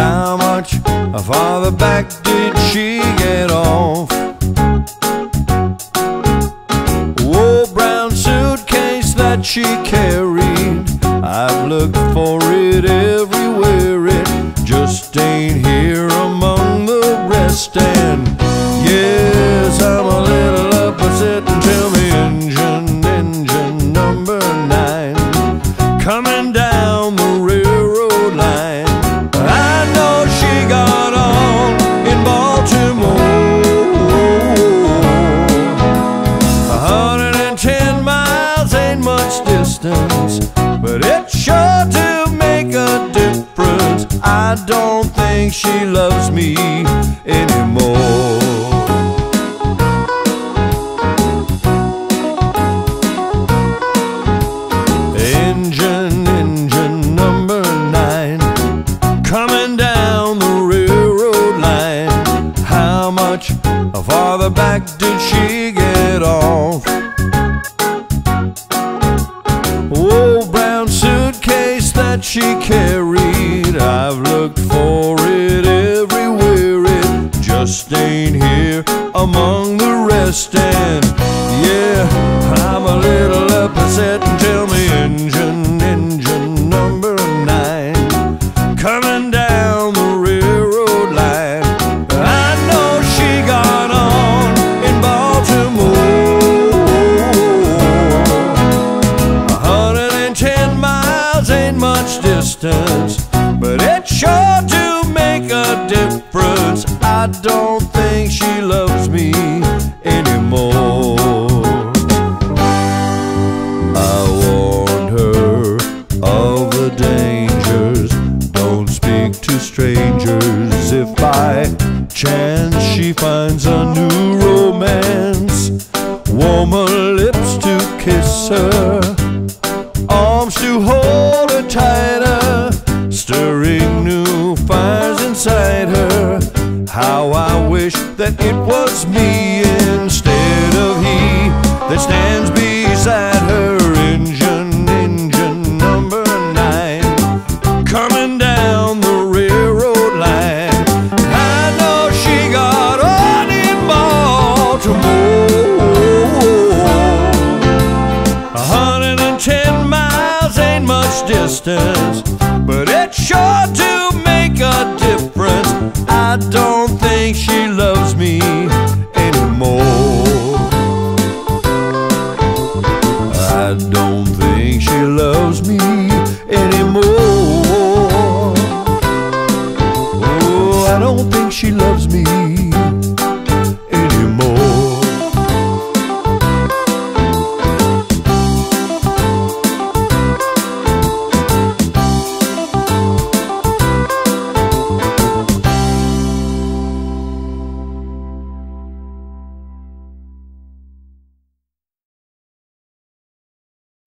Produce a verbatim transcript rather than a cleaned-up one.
How much farther back did she get off? Oh, brown suitcase that she carried, I've looked for it everywhere. It just ain't here among the rest. And yes, I'm a little upset. And tell me, engine, engine number nine, coming down the railroad line. I know she got on in Baltimore. A hundred and ten miles ain't much distance, but it sure to make a difference. I don't think she loves me anymore. Engine, engine number nine, coming down the railroad line. How much farther back did she get off? Oh, brown suitcase that she carried, I've looked for it everywhere. It just ain't here among the rest. And yeah, I'm a little upset. And tell me, engine, engine number nine, coming down the railroad line. I know she got on in Baltimore. A hundred and ten miles ain't much distance, but it sure do make a difference. I don't think she loves me anymore. I warned her of the dangers. Don't speak to strangers. If by chance she finds a new romance, warm her lips to kiss her, arms to hold her tighter, stirring new fires inside her. How I wish that it was me instead of he that stands beside her. Engine, engine number nine, coming down the railroad line. I know she got on in Baltimore. A hundred and ten miles ain't much distance, but it sure do make a difference. I don't think she loves me anymore. I don't think she loves me anymore.